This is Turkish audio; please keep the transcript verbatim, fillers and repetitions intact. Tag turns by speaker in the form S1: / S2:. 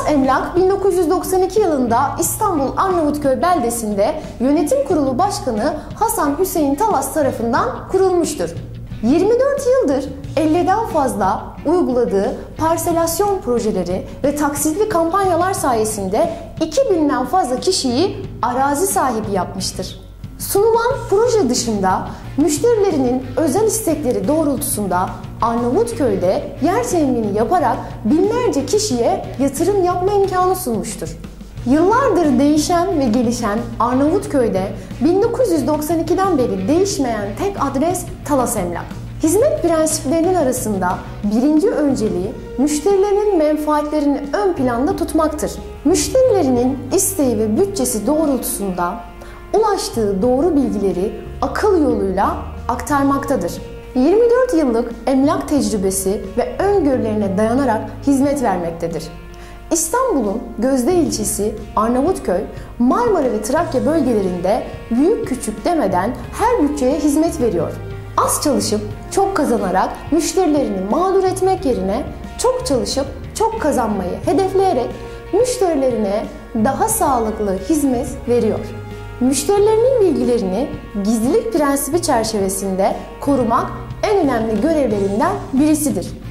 S1: Emlak bin dokuz yüz doksan iki yılında İstanbul Arnavutköy beldesinde Yönetim Kurulu Başkanı Hasan Hüseyin Talas tarafından kurulmuştur. yirmi dört yıldır elliden fazla uyguladığı parselasyon projeleri ve taksitli kampanyalar sayesinde iki binden fazla kişiyi arazi sahibi yapmıştır. Sunulan proje dışında müşterilerinin özel istekleri doğrultusunda Arnavutköy'de yer temini yaparak binlerce kişiye yatırım yapma imkanı sunmuştur. Yıllardır değişen ve gelişen Arnavutköy'de bin dokuz yüz doksan ikiden beri değişmeyen tek adres Talas Emlak. Hizmet prensiplerinin arasında birinci önceliği müşterilerinin menfaatlerini ön planda tutmaktır. Müşterilerinin isteği ve bütçesi doğrultusunda ulaştığı doğru bilgileri akıl yoluyla aktarmaktadır. yirmi dört yıllık emlak tecrübesi ve öngörülerine dayanarak hizmet vermektedir. İstanbul'un Gözde ilçesi Arnavutköy, Marmara ve Trakya bölgelerinde büyük küçük demeden her bütçeye hizmet veriyor. Az çalışıp çok kazanarak müşterilerini mağdur etmek yerine çok çalışıp çok kazanmayı hedefleyerek müşterilerine daha sağlıklı hizmet veriyor. Müşterilerinin bilgilerini gizlilik prensibi çerçevesinde korumak en önemli görevlerinden birisidir.